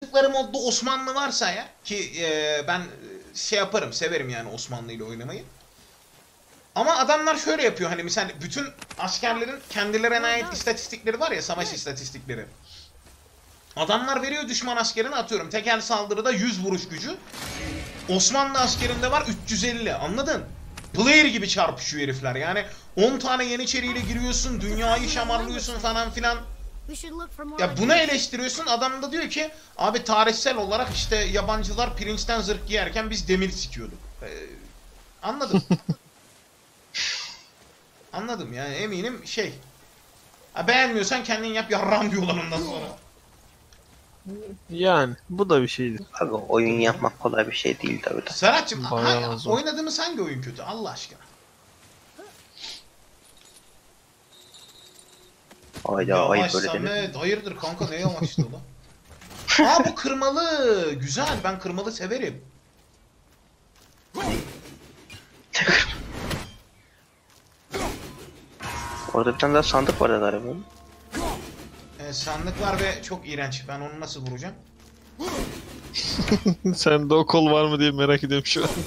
oynadıkları modda Osmanlı varsa ya ki ben şey yaparım, severim yani Osmanlı ile oynamayı. Ama adamlar şöyle yapıyor, hani mesela bütün askerlerin kendilerine ait istatistikleri var ya, savaş istatistikleri. Adamlar veriyor düşman askerine, atıyorum tekel saldırıda 100 vuruş gücü. Osmanlı askerinde var 350, anladın? Player gibi çarpışıyor herifler yani. 10 tane yeniçeriyle giriyorsun, dünyayı şamarlıyorsun falan filan. Ya bunu eleştiriyorsun, adam da diyor ki abi tarihsel olarak işte yabancılar pirinçten zırh giyerken biz demir sikiyorduk. Anladım. Anladım yani, eminim şey. Ha, beğenmiyorsan kendin yap yarram diyorlar ondan sonra. Yani bu da bir şeydi. Abi oyun yapmak kolay bir şey değil tabii de. Serhat'cığım Bayağı zor. oynadığımız hangi oyun kötü Allah aşkına? Hayda ayıp Yavaş böyle denir. Samet, hayırdır kanka, ne yavaştı lan? Aa bu kırmalı, güzel, ben kırmalı severim. Orada bir tane daha sandık vardı galiba. Sandık var ve çok iğrenç, ben onu nasıl vuracağım? Sen de o kol var mı diye merak ediyorum şu an.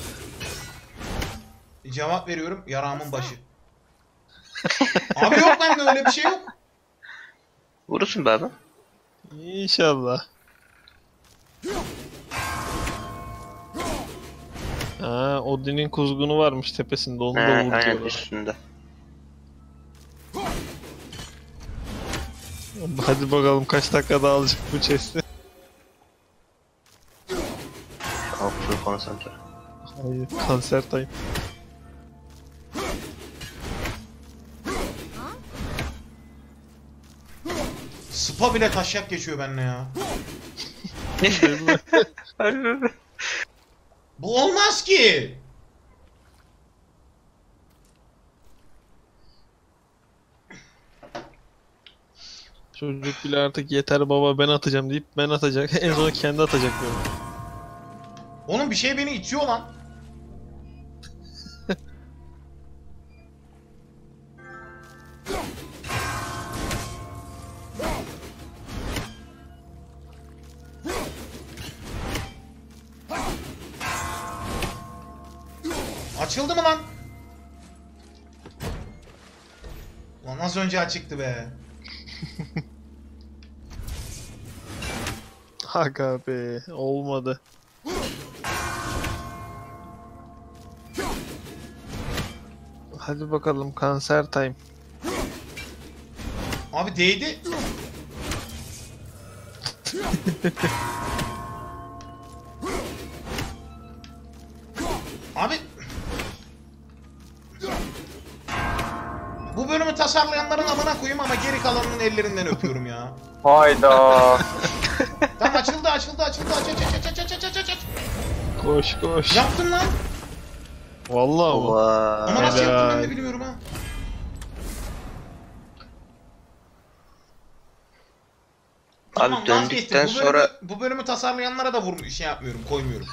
Cevap veriyorum, yaramın başı. Abi yok, bende öyle bir şey yok. Vurursun be abi. İnşallah. Ha, Odin'in kuzgunu varmış tepesinde, onu da He, vur aynen diyorlar. üstünde. Hadi bakalım kaç dakikada alacak bu chest'i. Al full konsantre. Hayır, kanser time. Spa bile taşak geçiyor benimle ya. Bu olmaz ki. Çocuk bile artık yeter baba ben atacağım deyip ben atacak. En son kendi atacak böyle. Oğlum bir şey beni itiyor lan. Açıldı mı lan? Lan az önce açıktı be. Aga be, olmadı. Hadi bakalım kanser time. Abi değdi. Abi. Bu bölümü tasarlayanların amına koyayım ama geri kalanının ellerinden öpüyorum ya. Hayda. Tamam açıldı. Aç. Koş koş. Yaptın lan. Vallahi mı? Ama nasıl yaptım ben Helal. de bilmiyorum ha. Tamam, Abi döndükten vazgeçtim. sonra Bu bölümü tasarlayanlara da şey yapmıyorum, koymuyorum.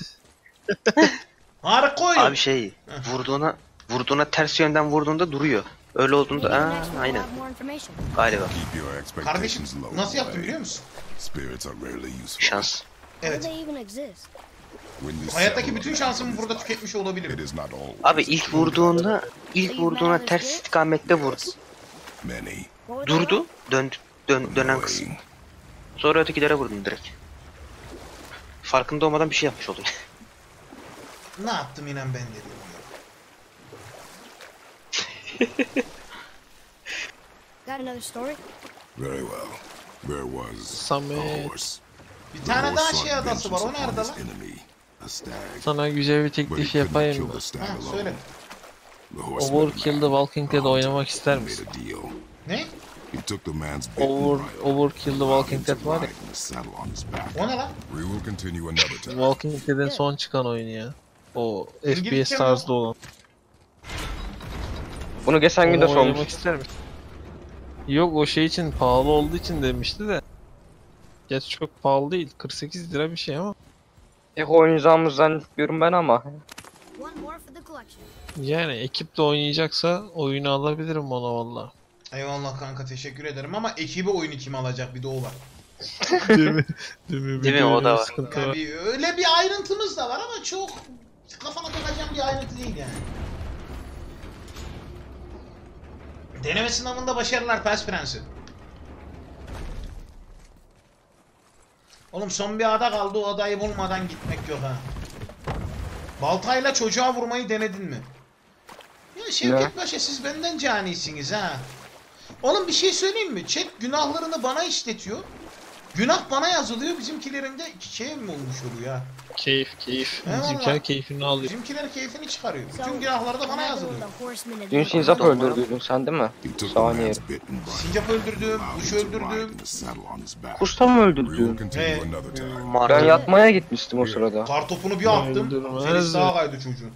Harika oyun. abi şey vurduğuna ters yönden vurduğunda duruyor. Öyle olduğunda aynen galiba Keep your Kardeşim expectations low. nasıl yaptım biliyor musun? Spirits are rarely useful. şans. Evet. When you Hayattaki settle bütün on şansımı that burada design, tüketmiş It olabilirim. is not always Abi ilk vurduğuna ters istikamette vurdu. many. Durdu dönen kısım. Way. Sonra ötekilere vurdun direkt. Farkında olmadan bir şey yapmış oluyor. Ne yaptım inan ben de bilmiyorum. Got another story? Very well. There was a Samet. horse. Bir The tane daha horse şey sought adası var, o vengeance nerede upon lan? his enemy, a stag. Sana güzel bir But he teklif couldn't yapayım kill mı? the stag Ha alone. söyle. The horseman Overkill The Walking Dead oynamak ister misin? made a deal. Ne? He took the man's bit and bridle, Overkill The allowed Walking him to Dead var ya. ride in the saddle on his back. O ne lan? We will continue another time. Walking Dead'in son çıkan oyunu ya. O İngilizce FPS mi tarzda o? olan. Bunu geçen gün de Onu oynamak sormuş. ister misin? Yok, o şey için pahalı olduğu için demişti de. Gerçi çok pahalı değil. 48 lira bir şey ama. Tek oynayacağımızı zannetmiyorum ben ama. One more for the collection. Yani ekiple oynayacaksa oyunu alabilirim ona valla. Eyvallah kanka, teşekkür ederim ama ekibi oyunu kim alacak, bir de o var. Değil mi? Değil mi? Değil mi? O da var. Sıkıntı Yani var. öyle bir ayrıntımız da var ama çok kafana takacağım bir ayrıntı değil yani. Deneme sınavında başarılar Pers Prensi. Oğlum son bir ada kaldı, o adayı bulmadan gitmek yok ha. Baltayla çocuğa vurmayı denedin mi? Ya Şevket Paşa siz benden canisiniz ha. Oğlum bir şey söyleyeyim mi? Chat günahlarını bana işletiyor. Günah bana yazılıyor, bizimkilerin de şey mi olmuş oluyor ha? Keyif. Eyvallah. Bizimkiler keyfini alıyor. Bizimkiler keyfini çıkarıyor. Bütün günahları da bana yazılıyor. Dün Sinzap öldürdüydün sen değil mi? He took the Saniye. man's bit and bite. Sincap öldürdüm, Allowed kuş him to ride öldürdüm. in the saddle on his back. Kusta mı We will öldürdün? continue Hey. another time. Ben Martin. yatmaya gitmiştim o sırada. Kartopunu bir attım. Öldürmez Feriz mi? sağa kaydı çocuğun.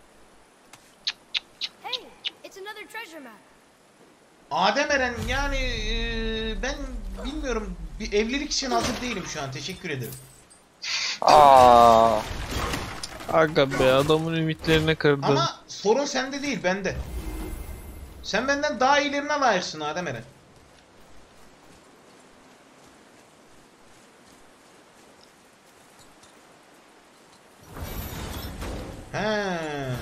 Hey, it's another treasure map. Adem Eren yani ben bilmiyorum, bir evlilik için hazır değilim şu an, teşekkür ederim. Aa, Aga be, adamın ümitlerine kırdın. Ama sorun sende değil, bende. Sen benden daha iyilerine layıksın Adem Eren. He.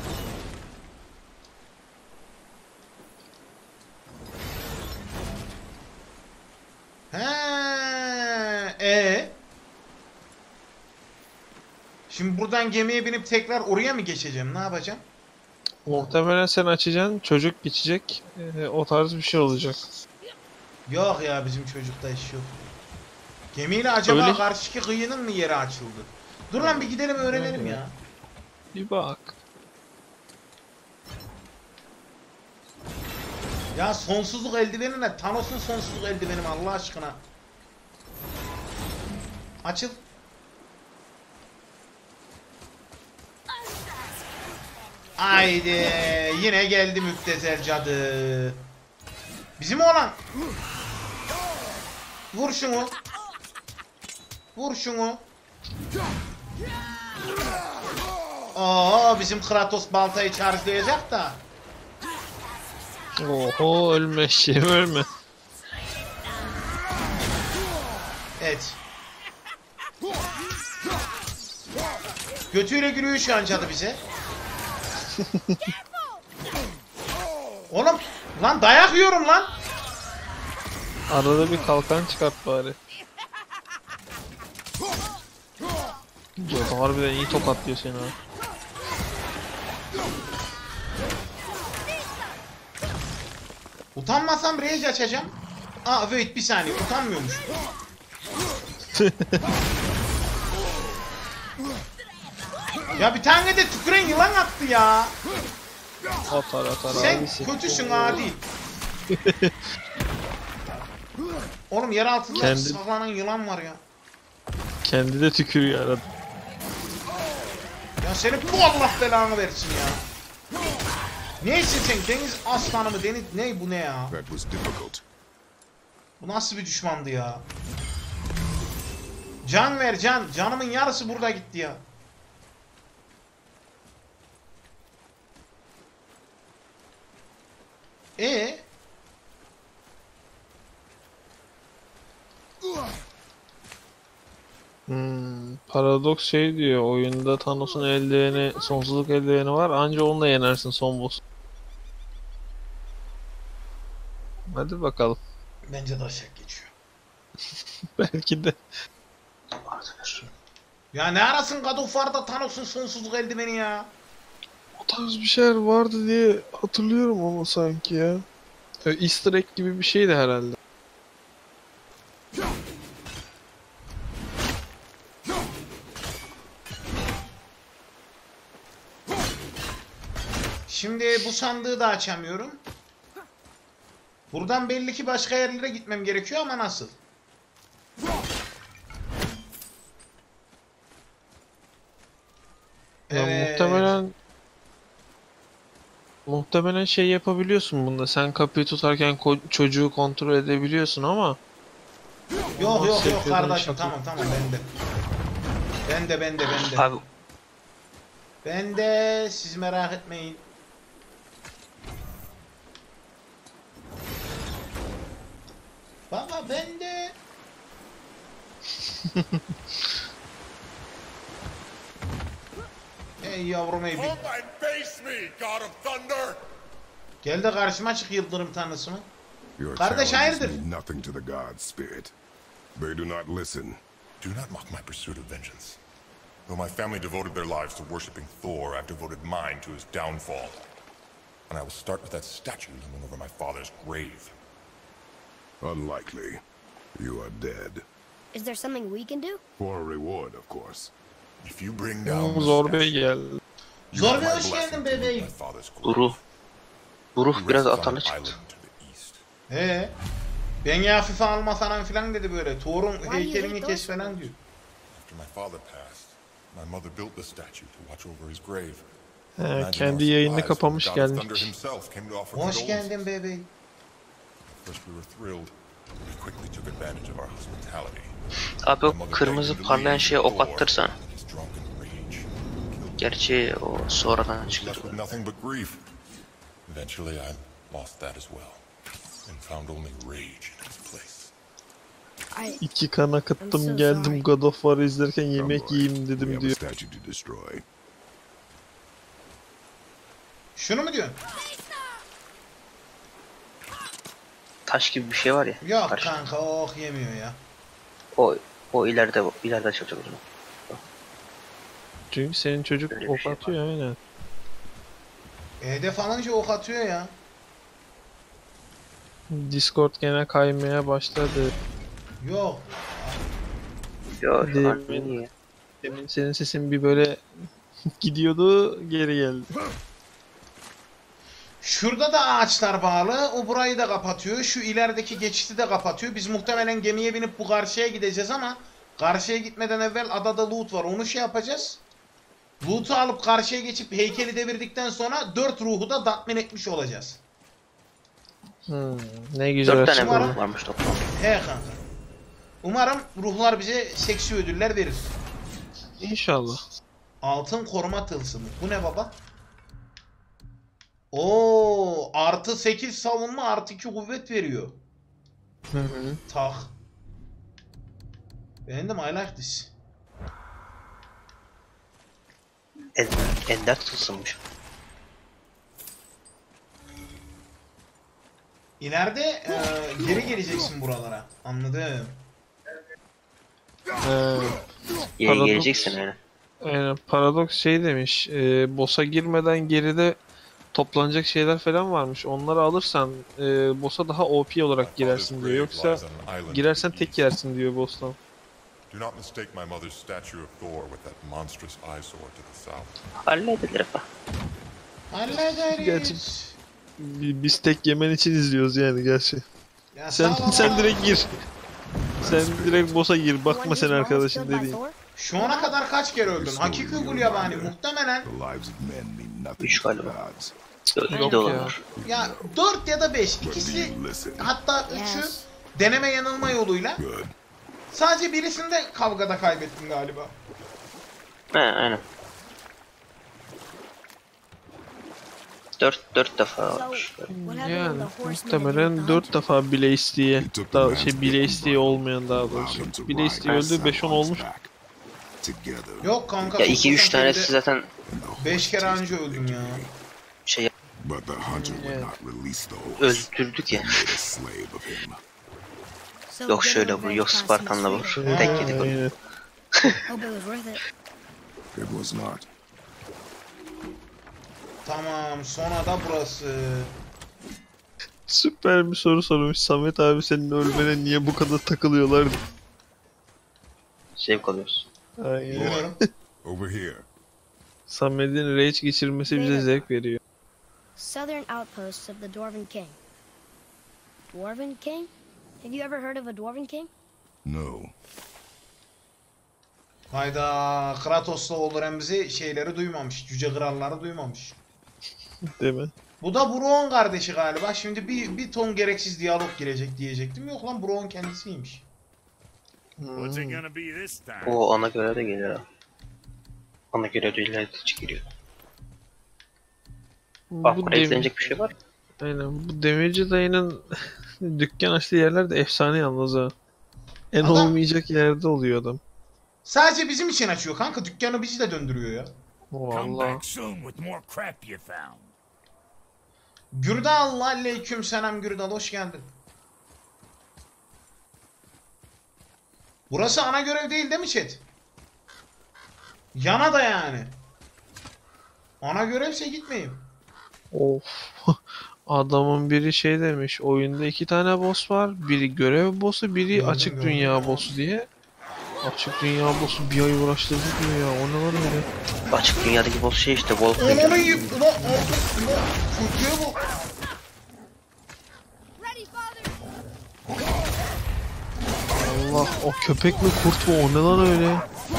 He. Şimdi buradan gemiye binip tekrar oraya mı geçeceğim? Ne yapacağım? Muhtemelen sen açacaksın, çocuk geçecek. O tarz bir şey olacak. Yok ya, bizim çocukta iş yok. Gemiyle acaba Öyle- karşıki kıyının mı yeri açıldı? Dur lan bir gidelim öğrenelim ya. Bir bak. Ya sonsuzluk eldiveni ne? Thanos'un sonsuzluk eldiveni mi Allah aşkına? Açıl. Haydi yine geldi müptezel cadı. Bizim oğlan. Vur şunu. Vur şunu. Oo, bizim Kratos baltayı charge'layacak da. Oho, ölme şeyim, ölme. Evet. Götüyle gülüyor şu an cadı bize. Oğlum lan dayak yiyorum lan. Arada bir kalkan çıkart bari. Cadı harbiden iyi tokatlıyor seni ha. Utanmasam rage açacağım. Aa wait bir saniye, utanmıyormuş. Ya bir tane de tüküren yılan attı ya. Atar Sen abisi. kötüsün adi. Oğlum yer altında Kendi- saklanan yılan var ya. Kendi de tükürüyor arada. Ya senin bu Allah belanı versin ya. Neysin sen, deniz aslanı mı, deniz ne bu, ne ya? That was difficult. Bu nasıl bir düşmandı ya? Can ver can. Canımın yarısı burada gitti ya. Paradoks şey diyor, oyunda Thanos'un eldiveni, sonsuzluk eldiveni var, anca onunla yenersin son boss. Hadi bakalım. Bence de aşağı geçiyor. Belki de. Ya ne arasın God of War'da Thanos'un sonsuzluk eldiveni ya? O tarz bir şeyler vardı diye hatırlıyorum ama sanki ya. Easter egg gibi bir şeydi herhalde. Şimdi bu sandığı da açamıyorum. Buradan belli ki başka yerlere gitmem gerekiyor ama nasıl? Ya muhtemelen şey yapabiliyorsun bunda. Sen kapıyı tutarken çocuğu kontrol edebiliyorsun ama Yok Nasıl yok yapıyordun kardeşim, hiç tamam bende. Bende. Abi Bende, siz merak etmeyin. Baba bende. Ey yavrum ey. Come and face me, God of Thunder! Gel de karşıma çık yıldırım tanrısı mı? Your Kardeş, challenges hayırdır? mean nothing to the gods, Spirit. They do not listen. Do not mock my pursuit of vengeance. Though my family devoted their lives to worshipping Thor, I've devoted mine to his downfall. And I will start with that statue looming over my father's grave. Unlikely. You are dead. Is there something we can do? For a reward, of course. If you bring down the Zor Bey statue, geldi. you Zor have Bey, my hoş blessing geldin to root bebeğim. my father's Bu grave. ruh. Bu ruh He biraz rests on atalı an çıktı. island to the east. Beni hafife alma falan filan dedi böyle. Thor'un you heykelini hate kes those falan diyor. After my father passed, my mother built the statue to watch over his grave. He, Imagine kendi our yayını surprise when kapamış the God of Thunder gelmiş. himself came to offer Hoş condolences. geldin bebeğim. First we were thrilled, but we quickly took advantage of our hospitality. Abi My o mother kırmızı begged him to parlayan leave, şeye ok Thor, attırsan. in his drunken rage, killed him. Gerçi o sonradan Left with çıkıyor. nothing but grief. Eventually I lost that as well, and found only rage in its place. I 2 kan I'm akıttım so geldim sorry. God of War izlerken Don't yemek worry, yiyeyim we dedim have a diyor. statue to destroy. Şunu mu diyorsun? Taş gibi bir şey var ya. Yok karşı- kanka ok yemiyor ya. O ileride açılacak o zaman. Çünkü senin çocuk Öyle bir ok şey atıyor aynen. Hedef alınca ok atıyor ya. Discord gene kaymaya başladı. Yok. Yo şu an Demin- iyi. Demin senin sesin bir böyle gidiyordu geri geldi. Şurada da ağaçlar bağlı. O burayı da kapatıyor. Şu ilerideki geçiti de kapatıyor. Biz muhtemelen gemiye binip bu karşıya gideceğiz ama karşıya gitmeden evvel adada loot var. Onu şey yapacağız. Loot'u alıp karşıya geçip heykeli devirdikten sonra 4 ruhu da tatmin etmiş olacağız. Ne güzel. 4 tane açıklama. Umarım- bölüm varmış toplam. He kanka. Umarım ruhlar bize seksi ödüller verir. İnşallah. Altın koruma tılsımı. Bu ne baba? Oo, artı 8 savunma artı 2 kuvvet veriyor. Hı hı. Tak. Beğendim, I like this. Ender tılsımmış. İleride geri geleceksin buralara. Anladım. Paradoks. Geleceksin öyle. Aynen. Paradoks şey demiş. Boss'a girmeden geride toplanacak şeyler falan varmış. Onları alırsan boss'a daha OP olarak girersin diyor. Yoksa girersen tek yersin diyor boss'tan. Do not mistake my mother's statue of Thor with that monstrous eyesore to the south. Halledilir efendim. Hallederiz. Biz tek yemen için izliyoruz yani gerçi. Ya Sen sağ ol. sen direkt gir. Sen direkt boss'a gir. the Bakma one sen whose mom was arkadaşın killed by dediğin. Thor? Şu ana kadar kaç kere öldün? Hakiki Gulyabani muhtemelen The lives of men mean nothing Üç to the galiba. gods. İki Yok de ya. olabilir. ya 4 ya da 5. But do İkisi you listen? hatta 3'ü Yes. deneme yanılma yoluyla. Good. Sadece birisinde kavgada kaybettim galiba. He aynen. 4 defa So, olmuş. what happened Yani when the horsemen muhtemelen and 4 defa bile isteye. He took the Daha man's şey bile given isteye body, olmayan daha allowed doğrusu. him to Bile ride isteye öldü Sauron's 5-10 olmuş. back. Together. Yok kanka. Ya 2-3 toplasan tanesi köyde zaten and the horse 5 kere tasted önce öldüm ya. victory. şey But the hunter would Yeah. not release the horse. öldürdük ya. Made a slave of him. So Yok getting şöyle vur, revenge yok cost me Spartan'la freedom. vur. Tek yedik onu. Aynen. Hope it was worth it. It was not. Tamam, sonra da burası. Süper bir soru sormuş. Samet abi senin ölmene niye bu kadar takılıyorlar? Zevk alıyoruz. Aynen. Bilmiyorum. Over here. Samet'in rage geçirmesi bize zevk veriyor. Southern outposts of the Dwarven King. Dwarven King? Have you ever heard of a Dwarven King? No. Hayda, Kratos'la oğlu Remzi şeyleri duymamış. Cüce kralları duymamış. Değil mi? Bu da Brown kardeşi galiba. Şimdi bir ton gereksiz diyalog girecek diyecektim. Yok lan, Brown kendisiymiş. What's it gonna be this time? O ana göre de geliyor ha. Ana göre de ilerletici geliyor. Bak Bu buraya eklenecek bir şey var. Aynen. Bu demirci dayının dükkan açtığı yerler de efsane yalnız ha. En Adam- olmayacak yerde oluyor adam. Sadece bizim için açıyor kanka. Dükkanı bizi de döndürüyor ya. Come Vallahi. back soon with more crap you found. Gürdal aleyküm selam Gürdal hoş geldin. Burası ana görev değil mi chat? Yana da yani. Ana görevse gitmeyeyim. Of. Adamın biri şey demiş. Oyunda 2 tane boss var. Biri görev boss'u, biri Gördüm, açık gördüm dünya ya. boss'u diye. Açık dünya boss'u bir ay uğraştırdı diyor ya. O ne var öyle? Açık dünyadaki boss şey işte Wolf. Onu yiyip ulan artık ulan kötüye bu. Ready, father. Allah, o köpek mi kurt mu? O ne lan öyle?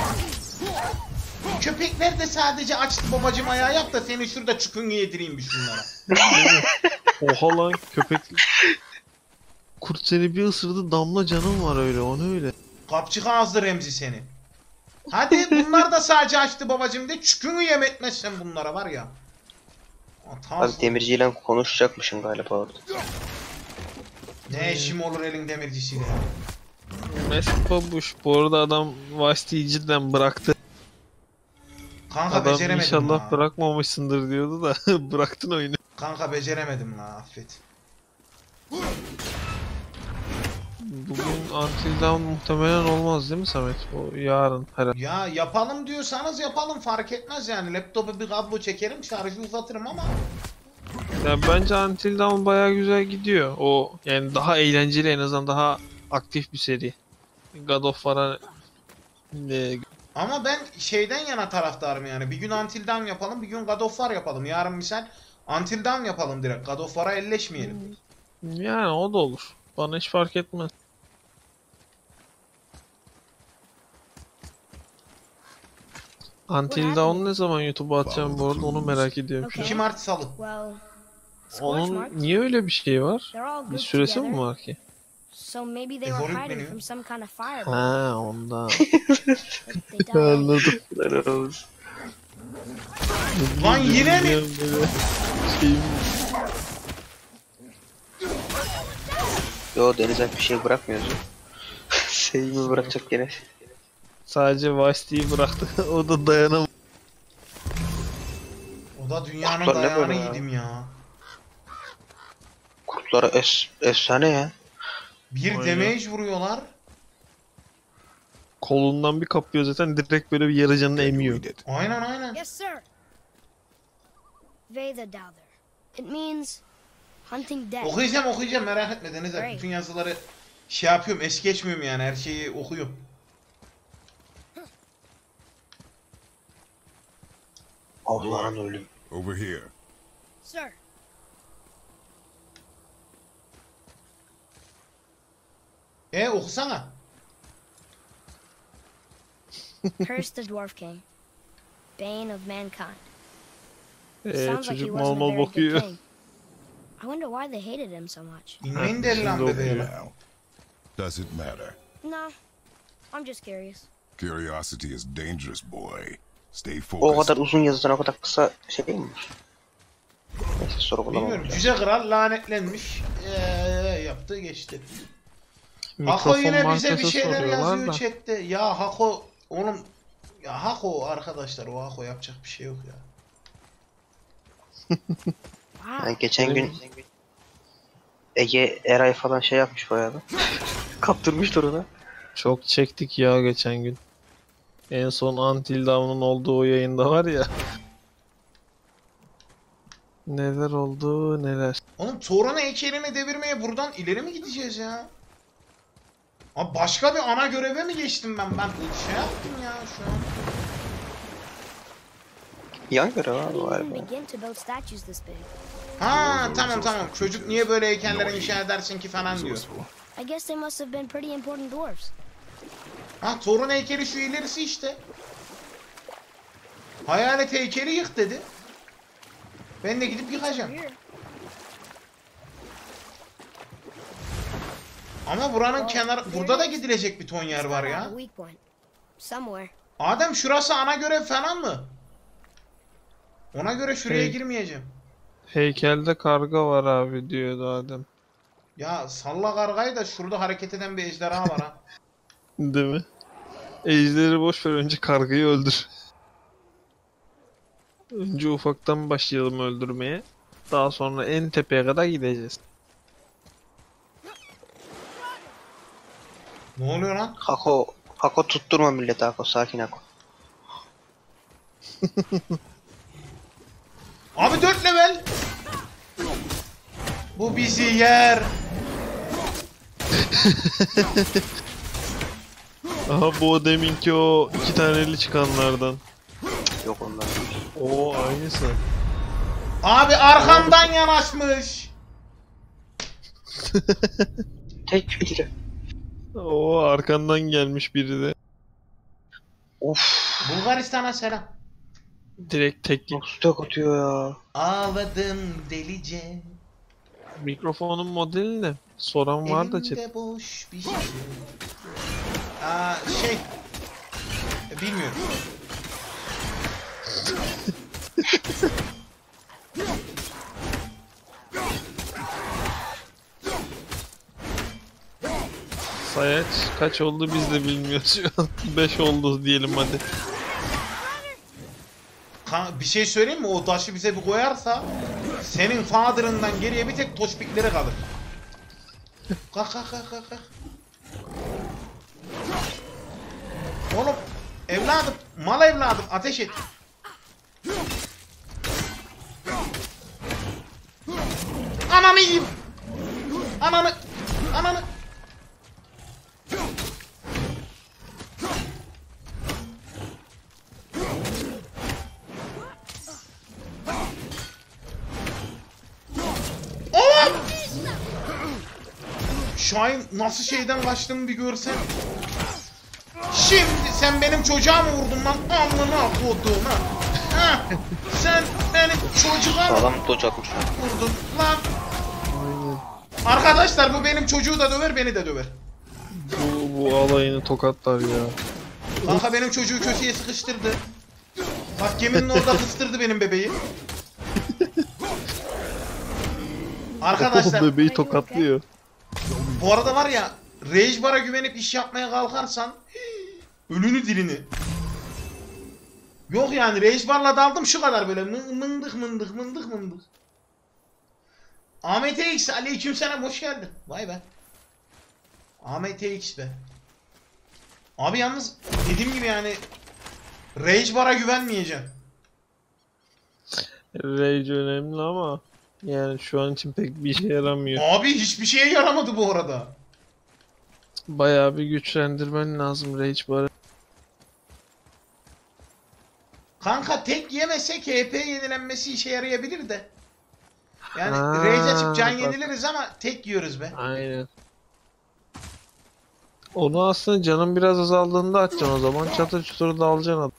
Köpekler de sadece açtı babacım ayağı yap da seni şurada çükün yedireyim bir şunlara. Oha lan, köpek. Kurt seni bir ısırdı, damla canın var öyle. O ne öyle? Kapçık ağızlı Remzi seni. Hadi bunlar da sadece açtı babacım de çükünü yem etmezsen bunlara var ya. Abi demirciyle konuşacakmışım galiba orada. Ne işim olur elin demircisiyle. Mesut Babuş. Bu arada adam Vice cidden bıraktı. Kanka Adam beceremedim inşallah la. bırakmamışsındır diyordu da bıraktın oyunu. Kanka beceremedim la affet. Bugün Until Dawn muhtemelen olmaz değil mi Samet? O yarın herhalde. Ya yapalım diyorsanız yapalım fark etmez yani. Laptopa bir kablo çekerim şarjı uzatırım ama. Ya bence Until Dawn bayağı güzel gidiyor. O yani daha eğlenceli, en azından daha aktif bir seri. God of War'a Ama ben şeyden yana taraftarım yani. Bir gün Until Dawn yapalım, bir gün God of War yapalım. Yarın misal Until Dawn yapalım direkt. God of War'a elleşmeyelim. yani o da olur. Bana hiç fark etmez. Until Dawn ne zaman YouTube'a atacağım bu arada, onu merak ediyorum şu an. 2 Mart Salı. Well, scorch Onun marks. niye öyle bir şey var? They're all Bir grouped süresi mi together, var ki? so maybe they Evolve were hiding menü. from some kind of fire. Ha ondan. They died. Anladım. Lan yine mi? Şeyim. Yo Deniz bir şey bırakmıyoruz. Şeyimi bırakacak gene. Sadece Vice bıraktı. O da dayanamadı. O da dünyanın Kurtlar ne dayağını böyle ya? yedim ya. Kurtlara efsane ya. Bir Aynen. damage vuruyorlar. Kolundan bir kapıyor zaten, direkt böyle bir yarı canını emiyor. Aynen aynen. Yes, sir. Veidadalder. It means hunting death. Okuyacağım merak etme Deniz abi. Great. Bütün yazıları şey yapıyorum es geçmiyorum yani her şeyi okuyorum. Allah'ın ölüm. Over here. Sir. Okusana. Cursed the Dwarf King. Bane of mankind. Ee, Sounds like he çocuk mal wasn't a mal very good bakıyor. king. I wonder why they hated him so much. İnmeyin deli lan şimdi bebeğe lan. Now, does it matter? No, I'm just curious. Curiosity is dangerous, boy. Stay O focused. kadar uzun yazıdan o kadar kısa şey değil mi? Neyse sorgulamam. Bilmiyorum. Cüce Kral lanetlenmiş. Yaptı geçti. Hako Mikrofon yine bize bir markası şeyler soruyorlar yazıyor da. chatte. Ya Hako oğlum ya Hako arkadaşlar o Hako yapacak bir şey yok ya. Wow. Yani geçen gün Ege Eray falan şey yapmış bayağı da. Kaptırmıştır ona. Çok çektik ya geçen gün. En son Until Dawn'un olduğu o yayında var ya. Neler oldu neler. Oğlum Toran'ı heykelini devirmeye buradan ileri mi gideceğiz ya? Abi başka bir ana göreve mi geçtim ben? Ben şey yaptım ya şu an. Yan görev How abi do you even galiba. begin to build statues this big? Ha tamam. Çocuk niye böyle heykeller inşa edersin ki falan diyor. I guess they must have been pretty important dwarves. Ha Thor'un heykeli şu ilerisi işte. Hayalet heykeli yık dedi. Ben de gidip yıkacağım. Here. Ama buranın kenar burada da gidilecek bir ton yer It's var gotta ya. have a weak point. Somewhere. Adem şurası ana görev falan mı? Ona göre şuraya Hey. girmeyeceğim. Heykelde karga var abi diyordu Adem. Ya salla kargayı da şurada hareket eden bir ejderha var ha. Değil mi? Ejderi boş ver, önce kargayı öldür. Önce ufaktan başlayalım öldürmeye. Daha sonra en tepeye kadar gideceğiz. Ne oluyor lan? Hako tutturma millete Hako. Sakin Hako. Abi 4 level. Bu bizi yer. Aha bu deminki o 2 taneli çıkanlardan. Yok onlar. Oo aynısı. Abi arkamdan yanaşmış. Tek biri. Oo arkandan gelmiş biri de. Of. Bulgaristan'a selam. Direkt tek. Nasıl tek atıyor ya. Ağladım delice. Mikrofonun modeli ne? Soran var da chat. Elimde boş bir şey. Şey. Bilmiyorum. Sayaç kaç oldu biz de bilmiyoruz şu an. 5 oldu diyelim hadi. Bir şey söyleyeyim mi? O taşı bize bir koyarsa senin father'ından geriye bir tek toşbikleri kalır. Kalk. Oğlum evladım, mal evladım ateş et. Ananı yiyeyim. Ananı. Şahin nasıl şeyden kaçtığını bir görsen. Şimdi sen benim çocuğa mı vurdun lan? Amına kodum ha. Sen benim çocuğa mı Sağlam dodge atmış. vurdun lan? Arkadaşlar bu benim çocuğu da döver, beni de döver. Bu alayını tokatlar ya. Kanka benim çocuğu köşeye sıkıştırdı. Bak geminin orada kıstırdı benim bebeği. Arkadaşlar O bebeği tokatlıyor. bu arada var ya, Rage Bar'a güvenip iş yapmaya kalkarsan ölünü dilini. Yok yani Rage Bar'la daldım şu kadar böyle mındık. Ahmet X aleykümselam, hoş geldin. Vay be. Ahmet X be. Abi yalnız dediğim gibi yani Rage Bar'a güvenmeyeceksin. Rage önemli ama yani şu an için pek bir işe yaramıyor. Abi hiçbir şeye yaramadı bu arada. Bayağı bir güçlendirmen lazım Rage Bar'ı. Kanka tek yemese KP yenilenmesi işe yarayabilir de. Yani Ha, Rage açıp can bak. yeniliriz ama tek yiyoruz be. Aynen. Onu aslında canın biraz azaldığında atacaksın o zaman. Çatır çutur dalacaksın adam.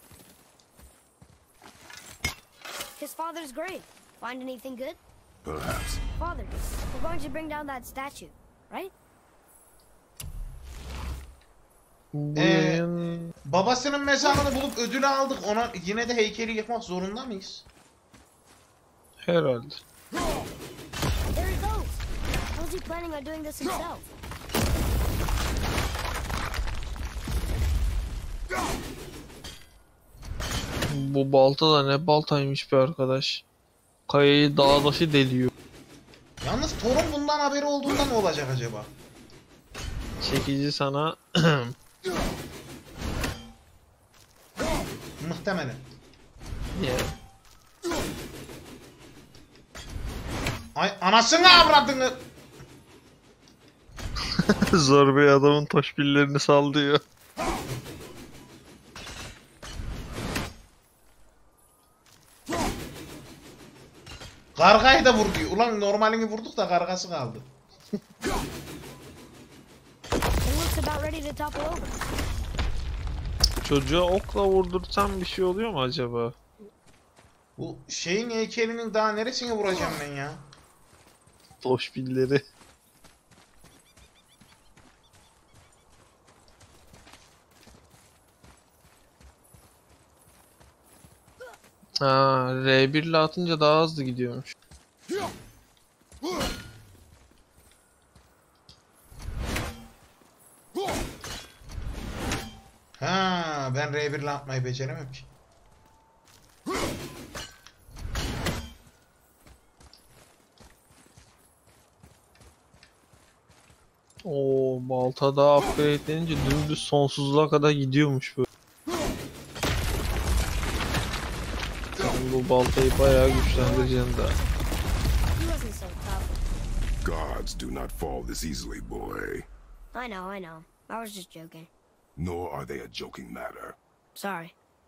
His father's grave. Find anything good? Perhaps. Father, we're going to bring down that statue, right? Bu Ee, yayın... Babasının mezarını bulup ödülü aldık. Ona yine de heykeli yıkmak zorunda mıyız? Herhalde. There he goes. How's he planning on doing this himself? Bu balta da ne baltaymış be arkadaş. Kayayı dağ başı deliyor. Yalnız Thor'un bundan haberi olduğunda ne olacak acaba? Çekici sana Muhtemelen. yani. Ay anasını avradını. Zor bir adamın toşbillerini sallıyor. Kargayı da vurdu. Ulan normalini vurduk da kargası kaldı. It looks about ready to topple over. Çocuğa okla vurdursam bir şey oluyor mu acaba? Bu şeyin heykelinin daha neresine vuracağım ben ya? Toşbilleri. Ha, R1 ile atınca daha hızlı gidiyormuş. Drill atmayı beceremem ki. Oo, balta daha upgrade'lenince dümdüz sonsuzluğa kadar gidiyormuş böyle. Sen bu baltayı bayağı güçlendireceksin daha. He wasn't so tough. Gods do not fall this easily, boy. I know, I know. I was just joking. Nor are they a joking matter. Sorry.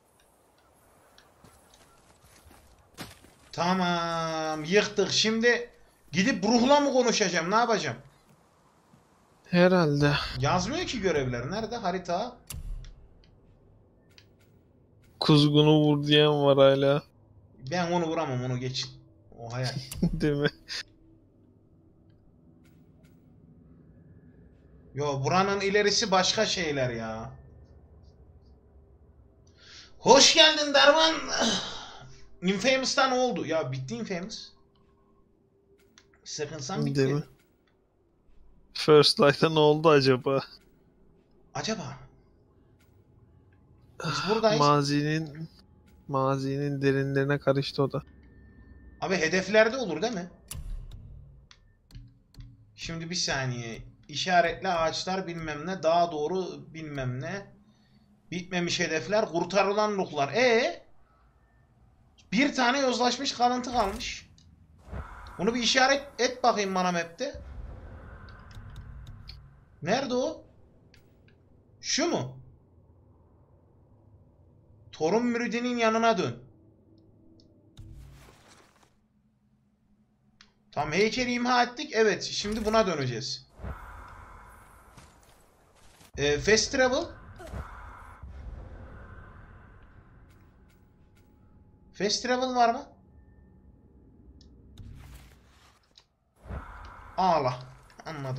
Tamam, yıktık. Şimdi gidip ruhla mı konuşacağım? Ne yapacağım? Herhalde. Yazmıyor ki görevler. Nerede? Harita. Kuzgunu vur diyen var hala. Ben onu vuramam, onu geçin. O hayal. Değil mi? Yo, buranın ilerisi başka şeyler ya. Hoş geldin Derman. Infamous'ta ne oldu? Ya bitti Infamous. Second Son bitti. Değil mi? First Light'a ne oldu acaba? Acaba? Biz buradayız. Mazinin derinlerine karıştı o da. Abi hedeflerde olur değil mi? Şimdi bir saniye. İşaretli ağaçlar bilmem ne. Daha doğru bilmem ne. Bitmemiş hedefler. Kurtarılan ruhlar. Bir tane yozlaşmış kalıntı kalmış. Bunu bir işaret et bakayım bana map'te. Nerede o? Şu mu? Torun müridinin yanına dön. Tam heykeli imha ettik. Evet, şimdi buna döneceğiz. Fast travel. Fast travel var mı? Ağla. Anladım.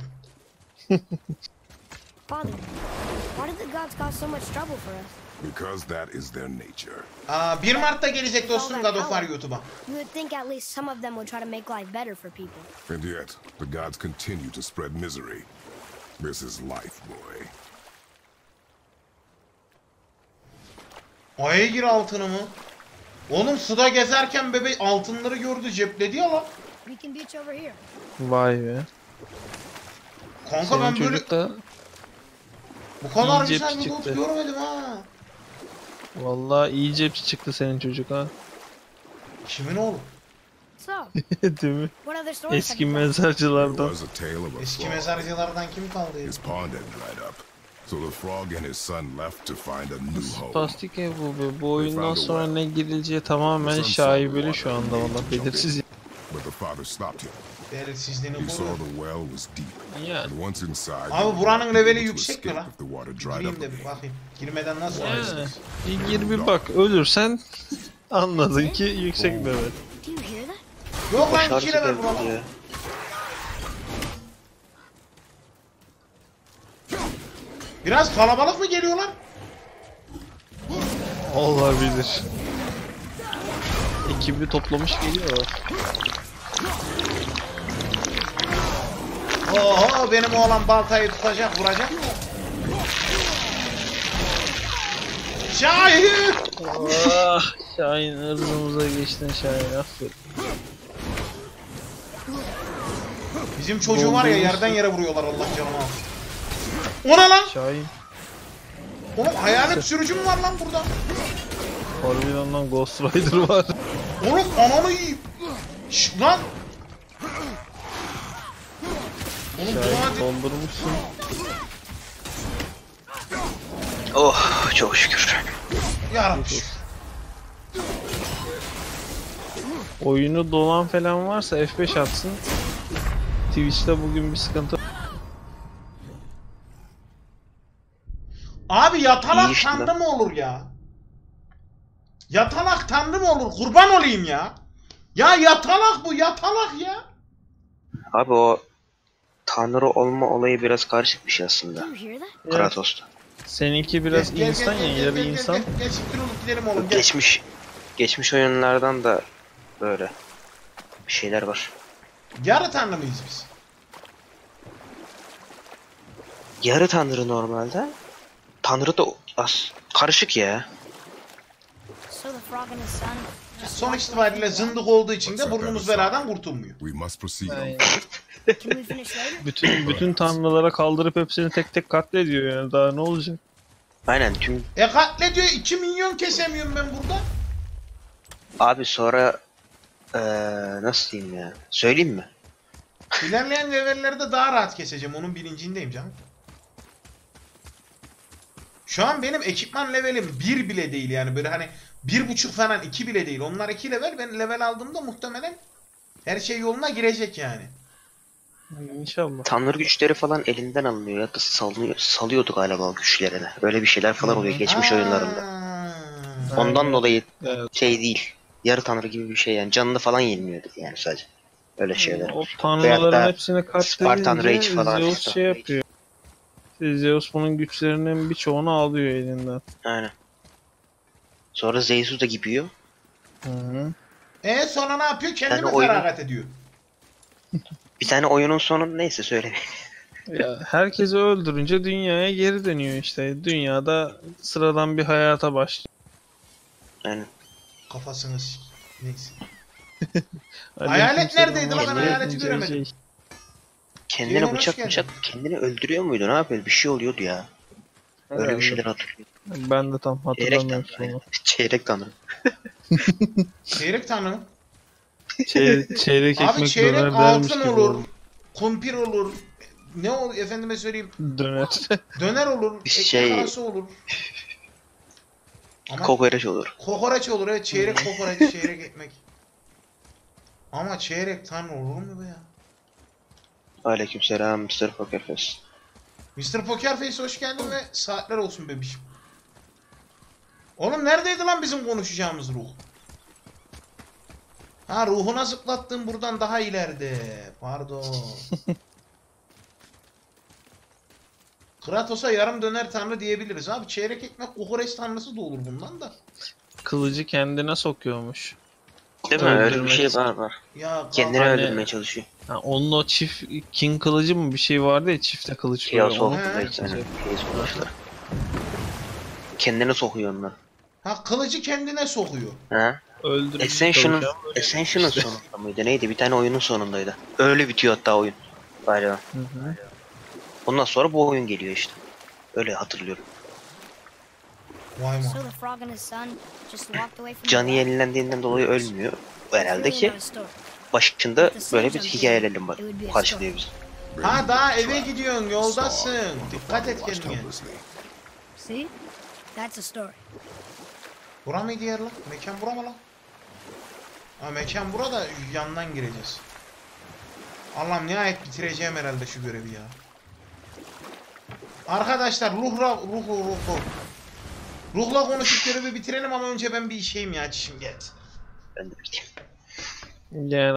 Father, why did the gods cause so much trouble for us? Because that is their nature. 1 Mart'ta gelecek dostum God of War YouTube'a. You would think at least some of them would try to make life better for people. And yet, the gods continue to spread misery. This is life, boy. Aya gir altını mı? Oğlum suda gezerken bebek altınları gördü, cepledi ya lan. We can beach over here. Vay be. Kanka Senin ben böyle çocuk da bu kadar iyi güzel cep bir loot çıktı. görmedim ha. vallahi iyi cepçi çıktı senin çocuk ha. Kimin oğlu? So, Değil mi? what other stories have Eski you found? There mezarcılardan. was a tale of a Eski frog. mezarcılardan kim kaldı ya? His pond had dried up. So the frog and his son left to find a new home. Plastik ev bu be. Bu oyundan sonra ne girileceği tamamen şaibeli şu anda valla. Belirsiz. But the father stopped him. Belirsizliğini He saw koruyor. the well was deep. Yani. And once inside, Abi buranın he leveli was able to yüksek mi escape lan? if the water dried Gireyim up de bir again. bakayım. Girmeden nasıl Yani. olacak? Bir gir bir bak. Ölürsen anladın ki yüksek level. Do you hear that? Yok lan Başarısı 2 level geldi buranın. ya. Biraz kalabalık mı geliyorlar? Olabilir. Ekibi toplamış geliyor. Oho, benim oğlan baltayı tutacak, vuracak mı? Şahin! Ah, Şahin ırzımıza geçtin Şahin, aferin. Bizim çocuğu var ya, yerden yere vuruyorlar, Allah canına alsın. O ne lan? Şahin. Oğlum hayalet sürücü mü var lan burada? Harbiden lan Ghost Rider var. Oğlum ananı yiyeyim. Şşş lan. Oğlum bu Şahin hadi. dondurmuşsun. Oh çok şükür. Yarabbim. Oyunu dolan falan varsa F5 atsın. Twitch'te bugün bir sıkıntı. Abi yatalak İyi işte tanrı lan. mı olur ya? Yatalak tanrı mı olur? Kurban olayım ya. Ya yatalak bu, yatalak ya. Abi o tanrı olma olayı biraz karışık bir şey aslında. Do you hear that? Kratos'ta. Seninki biraz insan ya, yarı insan. Gel siktir olup gidelim oğlum gel. Geçmiş oyunlardan da böyle bir şeyler var. Yarı tanrı mıyız biz? Yarı tanrı normalde. Tanrı da karışık ya. So the frog and his son just Sonuç walked away from itibariyle the well? zındık olduğu için de burnumuz beladan kurtulmuyor. We must proceed. Aynen. Can we finish later? Bütün tanrılara kaldırıp hepsini tek tek katlediyor yani. Daha ne olacak? Aynen tüm Katlediyor 2 milyon kesemiyorum ben burada. abi sonra nasıl diyeyim ya? Söyleyeyim mi? İlerleyen levellerde daha rahat keseceğim. Onun bilincindeyim canım. Şu an benim ekipman levelim 1 bile değil yani. Böyle hani 1.5 falan 2 bile değil. Onlar 2 level. Ben level aldığımda muhtemelen her şey yoluna girecek yani. İnşallah. Tanrı güçleri falan elinden alınıyor ya da salıyordu galiba o güçlerini. Öyle bir şeyler falan oluyor geçmiş oyunlarında. Aa. Ondan dolayı Evet. şey değil. Yarı tanrı gibi bir şey yani. Canını falan yenmiyordu yani sadece. Öyle şeyler. O Veyahut tanrıların da hepsini Spartan Rage katledince falan Zeus işte. şey yapıyor. Zeus bunun güçlerinin birçoğunu alıyor elinden. Aynen. Sonra Zeus'u da gibiyor. Hı hı. Sonra ne yapıyor? Kendimi Yani oyunu- feragat ediyor. Bir tane oyunun sonu neyse söylemeyeyim. Ya herkesi öldürünce dünyaya geri dönüyor işte. Dünyada sıradan bir hayata başlıyor. Aynen. Kafasını neyse. Aleyküm Hayalet selam, neredeydi lan? Ben hoş hayaleti geldin göremedim. CC. Kendine Hoş bıçak geldin. bıçak kendini öldürüyor muydu? Ne yapıyordu? Bir şey oluyordu ya. Öyle bir Herhalde. şeyler hatırlıyorum. Ben de tam Çeyrek hatırlamıyorum tanrı. sonu. Aynen. Çeyrek tanrı. Çeyrek tanrı mı? Çeyrek Abi ekmek çeyrek döner dermiş altın gibi olur. oldu. Kumpir olur. Ne olur efendime söyleyeyim. Döner. Döner olur. Ekmek Şey- arası olur. Ama Kokoreç olur. kokoreç olur evet. Çeyrek kokoreç, çeyrek ekmek. Ama çeyrek tanrı olur mu be ya? Aleykümselam Mr. Pokerface. Mr. Pokerface hoş geldin ve saatler olsun bebişim. Oğlum neredeydi lan bizim konuşacağımız ruh? Ha ruhuna zıplattım buradan daha ileride. Pardon. Kratos'a yarım döner tanrı diyebiliriz. Abi çeyrek ekmek kokoreç tanrısı da olur bundan da. Kılıcı kendine sokuyormuş. Değil mi? Öyle bir Öldürmek şey için. var. Ya Kendini Hani- öldürmeye çalışıyor. Ha, onun o çift king kılıcı mı bir şey vardı ya çifte kılıç böyle. Chaos Onu- of Blades. Aynen. Chaos of Blades. Kendine sokuyor onlar. Ha kılıcı kendine sokuyor. Ha? Öldürücü Ascension'ın kılıç ama böyle Ascension'ın işte. sonunda mıydı? Neydi? Bir tane oyunun sonundaydı. Öyle bitiyor hatta oyun. Galiba. Hı hı. Ondan sonra bu oyun geliyor işte. Öyle hatırlıyorum. Vay So man. the frog and his son just walked away from the Canı well? yenilendiğinden dolayı ölmüyor. Herhalde It's ki really not a story. başında böyle bir hikayelerim var. Karşılıyor bizi. Ha daha eve gidiyorsun yoldasın. Dikkat et Watched kendine. helplessly. See? That's a story. Bura mıydı yer lan? Mekan bura mı lan? Ha mekan bura da yandan gireceğiz. Allah'ım nihayet bitireceğim herhalde şu görevi ya. Arkadaşlar Ruhla konuşup görevi bitirelim ama önce ben bir işeyim ya çişim geldi. Ben de biteyim. Yani